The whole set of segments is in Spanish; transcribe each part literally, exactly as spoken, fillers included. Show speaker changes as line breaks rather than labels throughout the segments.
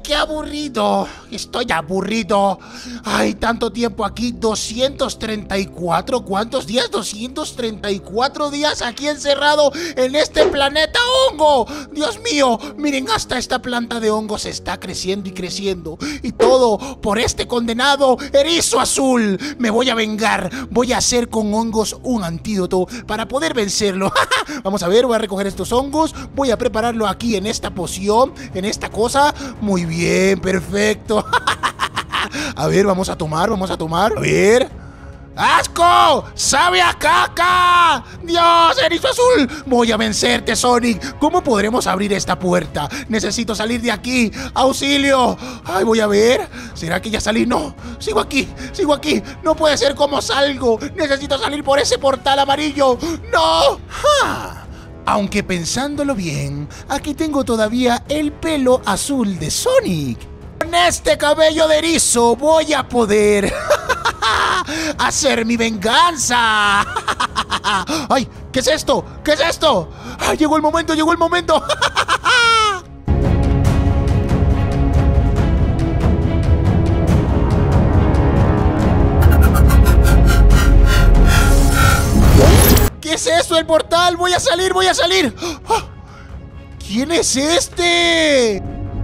qué aburrido. Estoy aburrido. Ay, tanto tiempo aquí. doscientos treinta y cuatro. ¿Cuántos días? doscientos treinta y cuatro días aquí encerrado en este planeta hongo. Dios mío, miren, hasta esta planta de hongos está creciendo y creciendo. Y todo por este condenado erizo azul. Me voy a vengar. Voy a hacer con hongos un antídoto para poder vencerlo. Vamos a ver, voy a recoger estos hongos. Voy a prepararlo aquí en esta poción, en esta cosa. Muy bien, perfecto. A ver, vamos a tomar, vamos a tomar. A ver. ¡Asco! ¡Sabe a caca! ¡Dios, erizo azul! Voy a vencerte, Sonic. ¿Cómo podremos abrir esta puerta? Necesito salir de aquí. ¡Auxilio! Ay, voy a ver. ¿Será que ya salí? No, sigo aquí, sigo aquí. No puede ser como salgo. Necesito salir por ese portal amarillo. ¡No! ¡Ja! Aunque pensándolo bien, aquí tengo todavía el pelo azul de Sonic. Con este cabello de erizo voy a poder hacer mi venganza. ¡Ay! ¿Qué es esto? ¿Qué es esto? ¡Ay, llegó el momento, llegó el momento! ¿Qué es eso? ¡El portal! ¡Voy a salir, voy a salir! ¿Quién es este?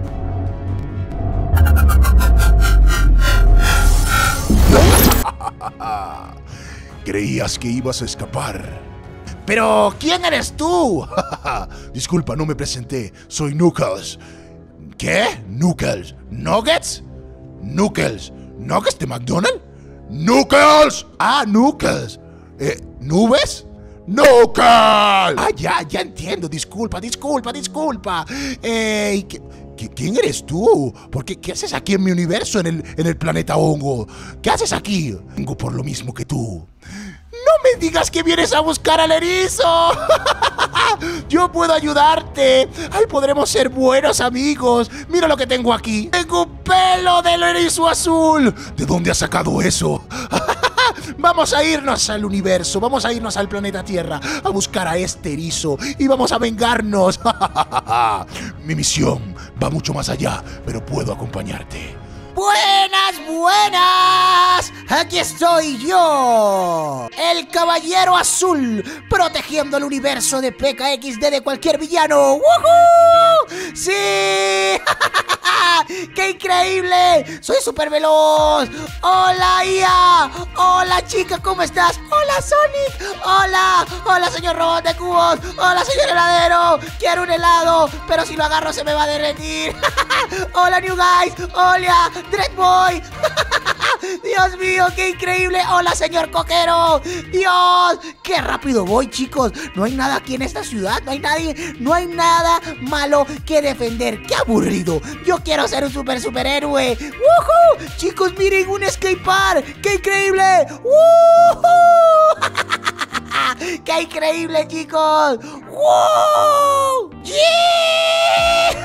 Creías que ibas a escapar.
Pero, ¿quién eres tú?
Disculpa, no me presenté. Soy Knuckles.
¿Qué?
Knuckles.
¿Nuggets?
Knuckles. ¿Nuggets de McDonald's? ¡Knuckles!
Ah, Knuckles.
Eh, ¿Nubes? ¡Knuckles!
Ah, ya, ya entiendo. Disculpa, disculpa, disculpa. Eh, ¿qué, qué, ¿Quién eres tú? ¿Por qué, ¿Qué haces aquí en mi universo, en el, en el planeta hongo? ¿Qué haces aquí?
Vengo por lo mismo que tú.
¡No me digas que vienes a buscar al erizo! ¡Yo puedo ayudarte! ¡Ay, podremos ser buenos amigos! ¡Mira lo que tengo aquí! ¡Tengo pelo del erizo azul!
¿De dónde has sacado eso?
Vamos a irnos al universo, vamos a irnos al planeta Tierra a buscar a este erizo y vamos a vengarnos.
Mi misión va mucho más allá, pero puedo acompañarte.
¡Buenas, buenas! Aquí estoy yo, el Caballero Azul, protegiendo el universo de P K X D de cualquier villano. ¡Woohoo! ¡Sí! ¡Qué increíble! ¡Soy súper veloz! ¡Hola, I A! ¡Hola, chica! ¿Cómo estás? ¡Hola, Sonic! ¡Hola! ¡Hola, señor robot de cubos! ¡Hola, señor heladero! ¡Quiero un helado! Pero si lo agarro se me va a derretir. ¡Hola, New Guys! ¡Hola, Dreadboy! ¡Dios mío, qué increíble! ¡Hola, señor coquero! ¡Dios! ¡Qué rápido voy, chicos! No hay nada aquí en esta ciudad, no hay nadie, no hay nada malo que defender. ¡Qué aburrido! Yo quiero ser un super superhéroe. ¡Woohoo! Chicos, miren, un skatepark. ¡Qué increíble! ¡Woohoo! ¡Qué increíble, chicos! ¡Woo! ¡Yeah!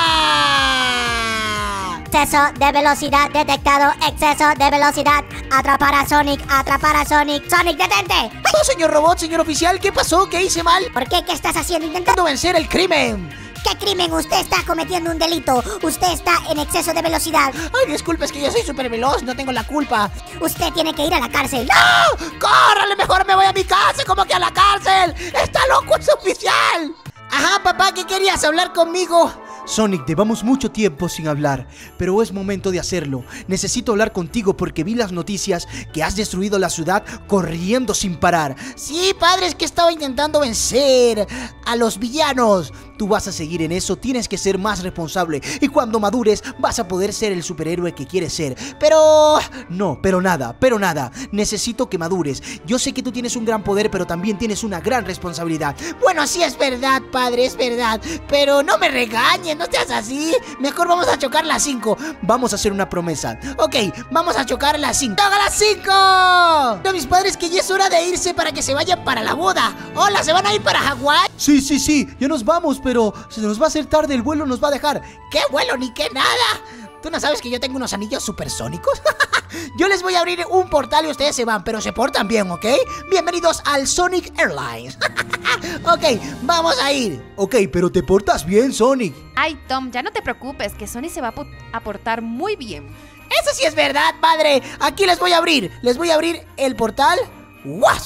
Exceso de velocidad detectado. Exceso de velocidad. Atrapar a Sonic. Atrapar a Sonic. Sonic, detente.
Oh, señor robot, señor oficial, ¿qué pasó? ¿Qué hice mal?
¿Por qué? ¿Qué estás haciendo?
Intentando vencer el crimen.
¿Qué crimen? Usted está cometiendo un delito. Usted está en exceso de velocidad.
Ay, disculpe, es que yo soy súper veloz, no tengo la culpa.
Usted tiene que ir a la cárcel.
¡No! ¡Córrale! Mejor me voy a mi casa, como que a la cárcel. ¡Está loco, es oficial! Ajá, papá, ¿qué querías hablar conmigo?
Sonic, llevamos mucho tiempo sin hablar, pero es momento de hacerlo. Necesito hablar contigo porque vi las noticias que has destruido la ciudad corriendo sin parar.
Sí, padre, es que estaba intentando vencer a los villanos.
Tú vas a seguir en eso, tienes que ser más responsable y cuando madures vas a poder ser el superhéroe que quieres ser.
Pero...
No, pero nada, pero nada. Necesito que madures. Yo sé que tú tienes un gran poder, pero también tienes una gran responsabilidad.
Bueno, sí es verdad, padre, es verdad. Pero no me regañes, no seas así. Mejor vamos a chocar las cinco.
Vamos a hacer una promesa.
Ok, vamos a chocar las cinco. ¡Toca las cinco! No, mis padres, que ya es hora de irse para que se vayan para la boda. Hola, ¿se van a ir para Hawái?
Sí, sí, sí, ya nos vamos, pero se nos va a hacer tarde, el vuelo nos va a dejar.
¿Qué vuelo ni qué nada? ¿Tú no sabes que yo tengo unos anillos supersónicos?
Yo les voy a abrir un portal y ustedes se van, pero se portan bien, ¿ok? Bienvenidos al Sonic Airlines. Ok, vamos a ir. Ok, pero te portas bien, Sonic.
Ay, Tom, ya no te preocupes, que Sonic se va a, a portar muy bien.
Eso sí es verdad, padre. Aquí les voy a abrir. Les voy a abrir el portal. ¡Guau!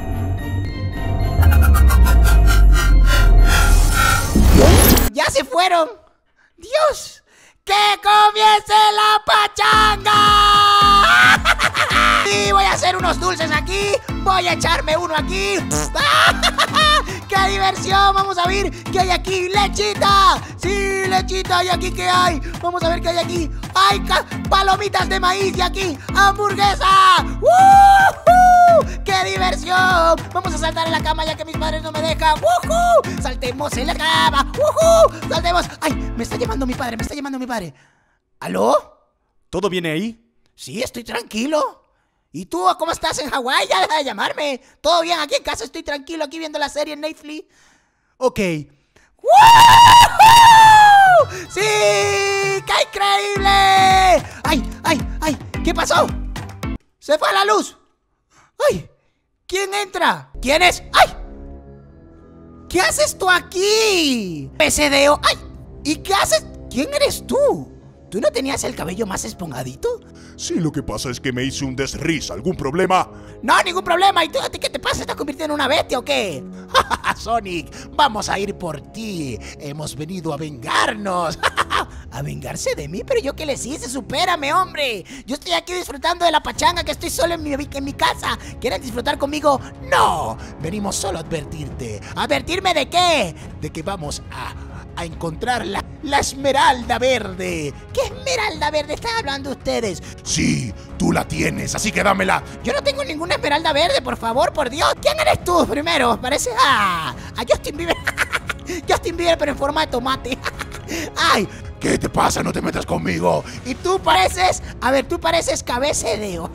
¡Ya se fueron! ¡Dios! ¡Que comience la pachanga! Y voy a hacer unos dulces aquí. Voy a echarme uno aquí. ¡Qué diversión! Vamos a ver qué hay aquí. ¡Lechita! ¡Sí, lechita! ¿Y aquí qué hay? Vamos a ver qué hay aquí. ¡Hay palomitas de maíz! ¡Y aquí hamburguesa! ¡Woohoo! ¡Qué diversión! Vamos a saltar en la cama ya que mis padres no me dejan. ¡Woohoo! Saltemos en la cama. ¡Woohoo! Saltemos. ¡Ay! Me está llamando mi padre, me está llamando mi padre. ¿Aló?
¿Todo viene ahí?
Sí, estoy tranquilo. ¿Y tú cómo estás en Hawái? Ya deja de llamarme. Todo bien, aquí en casa estoy tranquilo, aquí viendo la serie en Netflix.
Ok.
¡Woohoo! ¡Sí! ¡Qué increíble! ¡Ay, ay, ay! ¿Qué pasó? ¡Se fue la luz! ¡Ay! ¿Quién entra? ¿Quién es? ¡Ay! ¿Qué haces tú aquí? P C D O. ¡Ay! ¿Y qué haces? ¿Quién eres tú? ¿Tú no tenías el cabello más esponjadito?
Sí, lo que pasa es que me hice un desriz. ¿Algún problema?
No, ningún problema. ¿Y tú, a ti qué te pasa? ¿Estás convirtiendo en una bestia o qué?
Sonic, vamos a ir por ti. Hemos venido a vengarnos.
¿A vengarse de mí? ¿Pero yo qué les hice? ¡Supérame, hombre! Yo estoy aquí disfrutando de la pachanga, que estoy solo en mi, en mi casa. ¿Quieren disfrutar conmigo?
No, venimos solo a advertirte.
¿Advertirme de qué?
De que vamos a... a encontrar la, la esmeralda verde.
¿Qué esmeralda verde están hablando ustedes?
Sí, tú la tienes, así que dámela.
Yo no tengo ninguna esmeralda verde, por favor, por Dios. ¿Quién eres tú primero? Parece a, a Justin Bieber. Justin Bieber, pero en forma de tomate. ¡Ay!
¿Qué te pasa? No te metas conmigo.
Y tú pareces... A ver, tú pareces cabecedeo.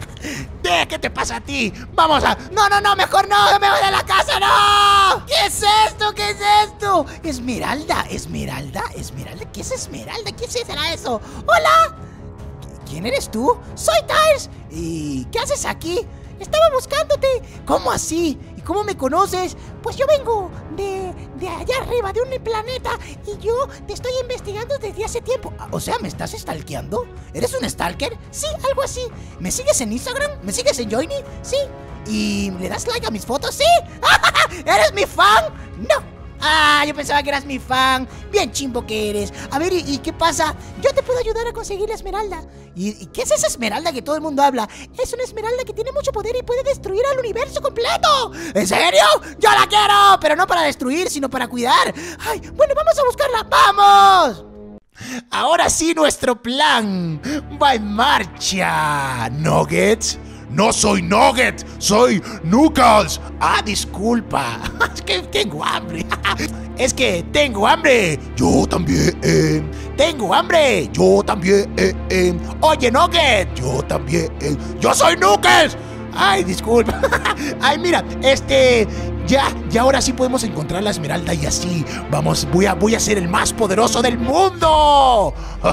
¿De qué te pasa a ti? Vamos a...
No, no, no, mejor no, no me voy de la casa, no. ¿Qué es esto? ¿Qué es esto? Esmeralda, Esmeralda, Esmeralda. ¿Qué es Esmeralda? ¿Qué será eso? Hola. ¿Quién eres tú? Soy Tyres. ¿Y qué haces aquí? Estaba buscándote. ¿Cómo así? ¿Y cómo me conoces? Pues yo vengo de, de allá arriba, de un planeta, y yo te estoy investigando desde hace tiempo. O sea, ¿me estás stalkeando? ¿Eres un stalker? Sí, algo así. ¿Me sigues en Instagram? ¿Me sigues en Joiny? Sí. ¿Y le das like a mis fotos? Sí. ¿Eres mi fan? No. Ah, yo pensaba que eras mi fan. Bien chimbo que eres. A ver, ¿y, y qué pasa? Yo te puedo ayudar a conseguir la esmeralda. ¿Y, ¿Y qué es esa esmeralda que todo el mundo habla? Es una esmeralda que tiene mucho poder y puede destruir al universo completo. ¿En serio? ¡Yo la quiero! Pero no para destruir, sino para cuidar. Ay, bueno, vamos a buscarla. ¡Vamos!
Ahora sí nuestro plan va en marcha.
¿Nuggets? No soy Nugget, soy Knuckles.
Ah, disculpa. Es que tengo hambre. Es que tengo hambre.
Yo también. Eh.
Tengo hambre.
Yo también. Eh, eh.
Oye, Nugget.
Yo también. Eh.
Yo soy Knuckles. Ay, disculpa. Ay, mira, este... Ya, ya ahora sí podemos encontrar la esmeralda y así vamos, voy a, voy a ser el más poderoso del mundo.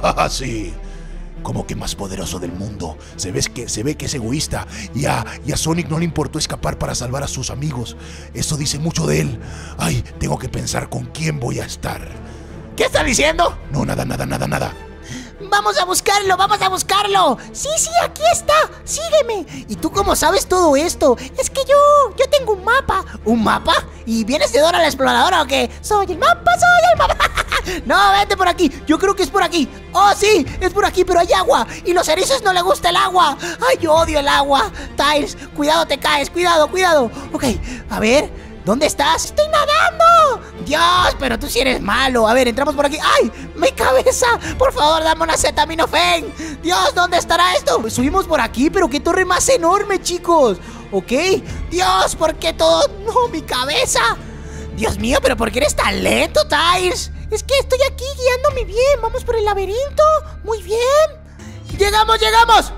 Sí. Como que más poderoso del mundo. Se ve que, se ve que es egoísta. Y a, y a Sonic no le importó escapar para salvar a sus amigos. Eso dice mucho de él. Ay, tengo que pensar con quién voy a estar.
¿Qué está diciendo?
No, nada, nada, nada, nada.
¡Vamos a buscarlo! ¡Vamos a buscarlo! ¡Sí, sí, aquí está! ¡Sígueme! ¿Y tú cómo sabes todo esto? Es que yo... yo tengo un mapa. ¿Un mapa? ¿Y vienes de Dora la Exploradora o qué? ¡Soy el mapa! ¡Soy el mapa! No, vete por aquí. Yo creo que es por aquí. ¡Oh, sí! Es por aquí, pero hay agua. Y los erizos no les gusta el agua. ¡Ay, yo odio el agua! Tyres, cuidado, te caes. Cuidado, cuidado. Ok, a ver... ¿Dónde estás? ¡Estoy nadando! Dios, pero tú sí eres malo. A ver, entramos por aquí. ¡Ay! ¡Mi cabeza! Por favor, dame una acetaminofén. Dios, ¿dónde estará esto? Pues subimos por aquí, pero qué torre más enorme, chicos. ¿Ok? Dios, ¿por qué todo? ¡No, mi cabeza! Dios mío, pero ¿por qué eres tan lento, Tyres? Es que estoy aquí guiándome bien. Vamos por el laberinto. Muy bien. ¡Llegamos, llegamos!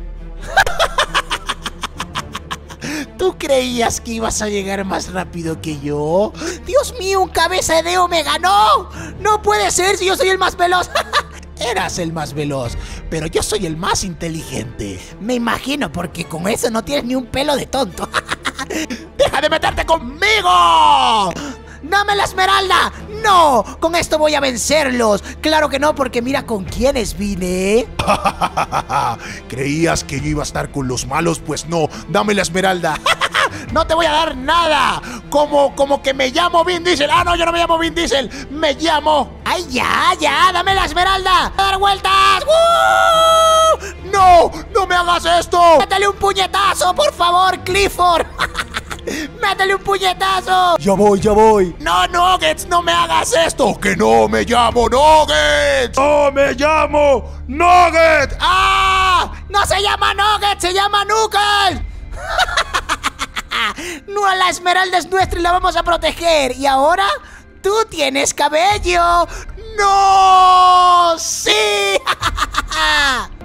¿Tú creías que ibas a llegar más rápido que yo?
¡Dios mío, un cabeza de Deo me ganó! ¡No puede ser si yo soy el más veloz!
Eras el más veloz,
pero yo soy el más inteligente. Me imagino, porque con eso no tienes ni un pelo de tonto.
¡Deja de meterte conmigo!
¡Dame la esmeralda! ¡No! Con esto voy a vencerlos. Claro que no, porque mira con quiénes vine.
¿Creías que yo iba a estar con los malos? Pues no, dame la esmeralda.
¡No te voy a dar nada! Como, como que me llamo Vin Diesel. ¡Ah, no, yo no me llamo Vin Diesel! ¡Me llamo!
¡Ay, ya, ya! ¡Dame la esmeralda! ¡A dar vueltas!
¡Uh! ¡No! ¡No me hagas esto!
¡Métele un puñetazo, por favor, Clifford! ¡Métele un puñetazo!
Ya voy, ya voy.
¡No, Nuggets! ¡No me hagas esto!
¡Que no me llamo Nuggets!
¡No me llamo Nuggets! ¡Ah!
¡No se llama Nugget! ¡Se llama Knuckles! No, la esmeralda es nuestra y la vamos a proteger. Y ahora, tú tienes cabello.
¡No!
¡Sí!